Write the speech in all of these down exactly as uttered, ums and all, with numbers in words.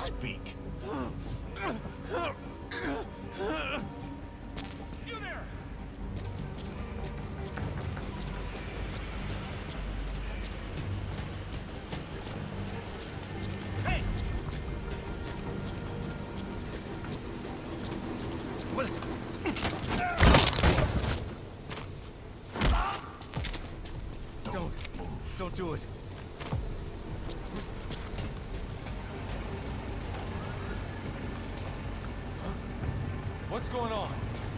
Speak. You there! Hey! What? Don't. Don't do it. What's going on?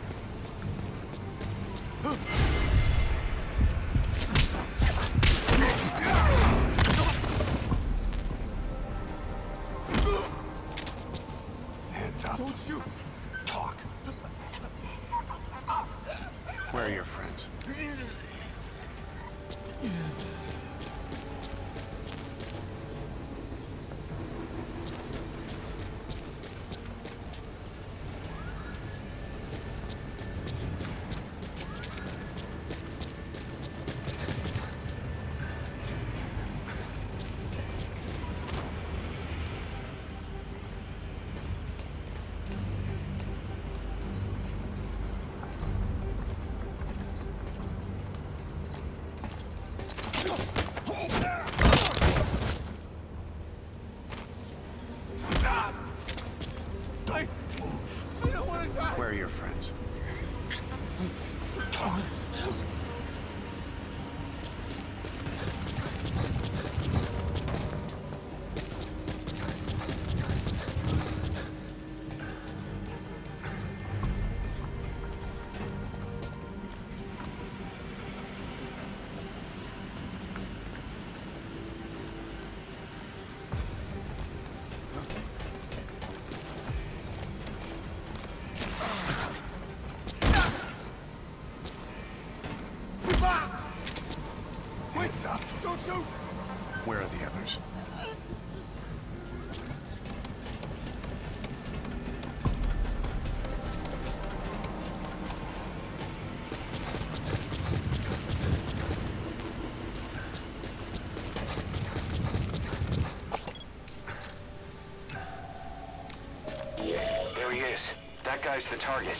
Hands up. Don't shoot. Talk. Where are your friends? Where are your friends? Hands up. Don't shoot. Where are the others? There he is. That guy's the target.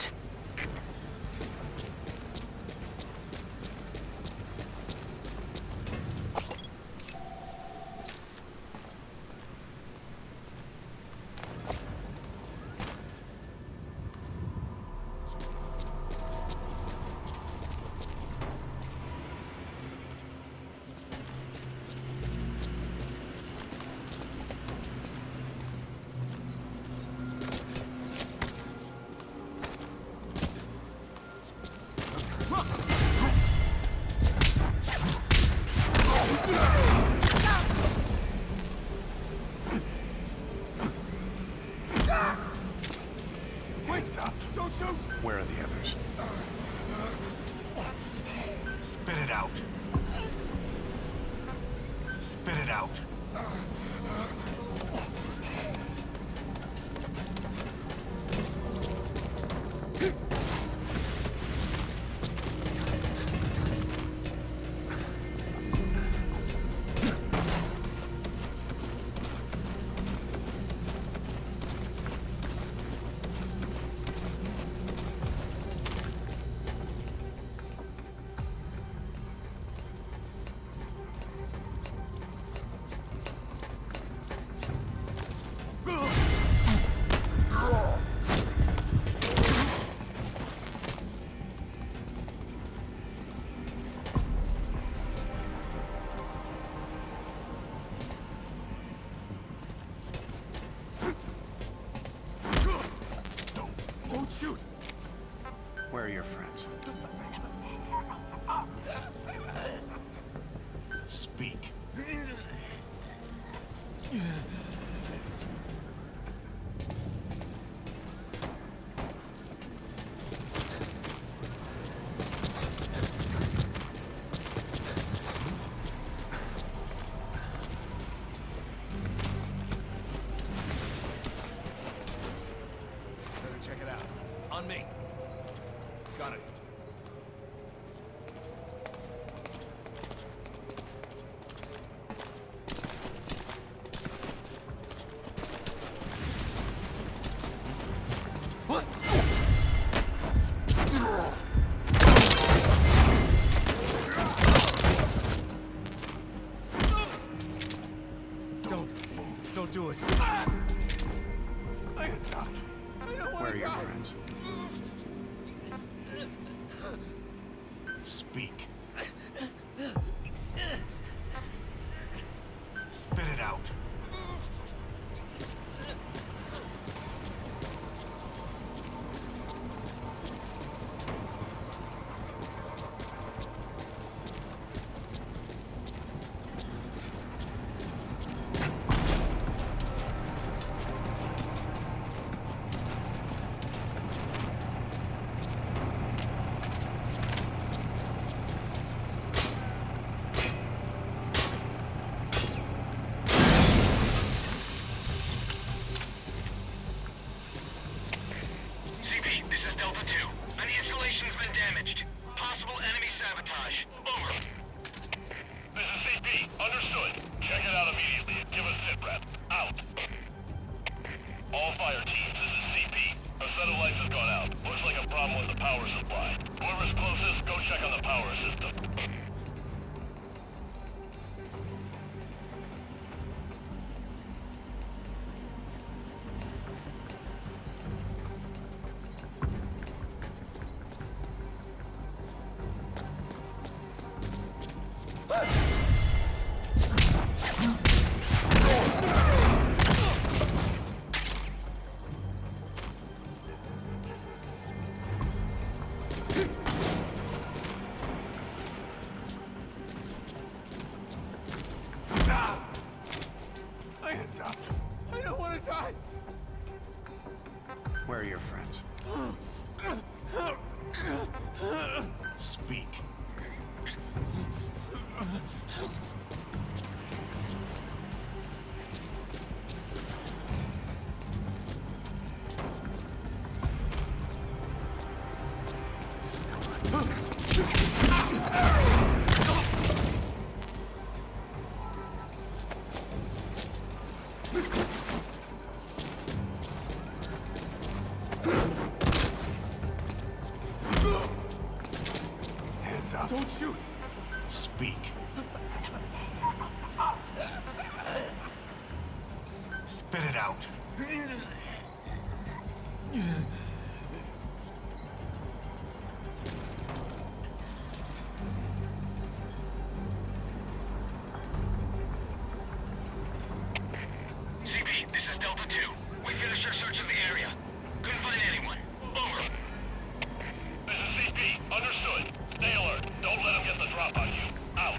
Hands up. Don't shoot. Where are the others? Spit it out. Spit it out. Don't shoot. Where are your friends? Speak. Check it out. On me. Got it. don't do it. Hands up. Where are your friends? Speak. Spit it out. Hands up. I don't want to die. Where are your friends? Speak. Hands up. Don't shoot. Speak. Spit it out. C P, this is Delta two. We finished our search of the area. Couldn't find anyone. Over. This is C P. Understood. Stay alert. Don't let them get the drop on you. Out.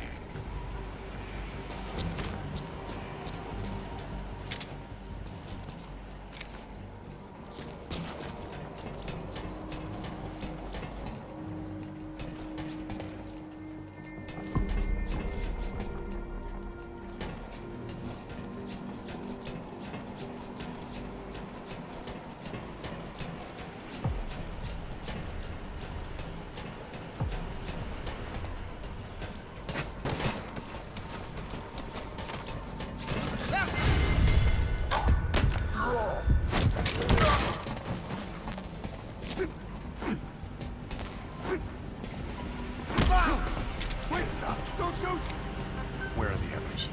Where are the others?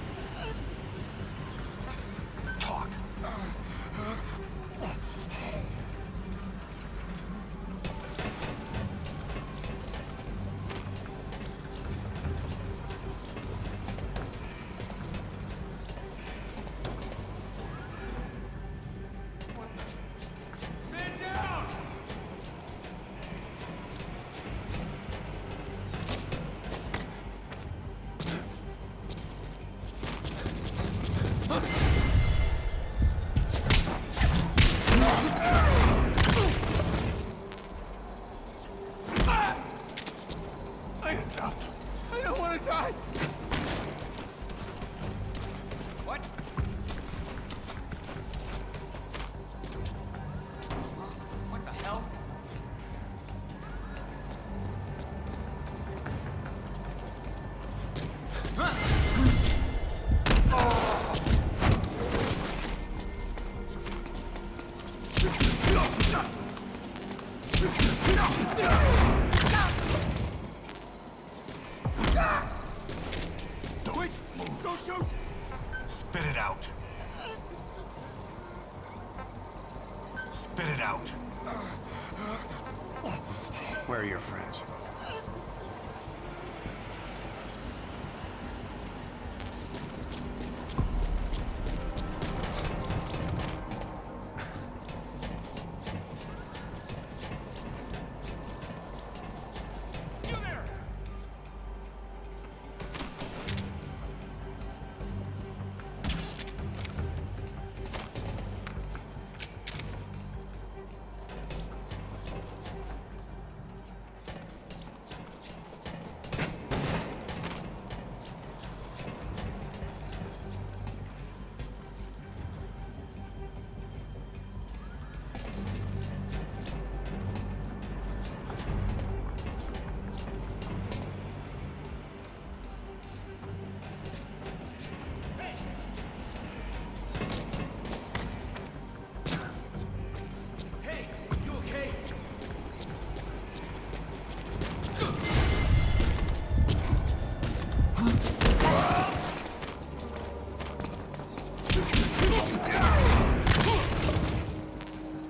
Talk. Man down! Hands up. I don't want to die. What? What the hell? Spit it out. Where are your friends?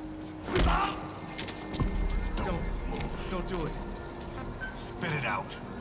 Don't do it. Spit it out.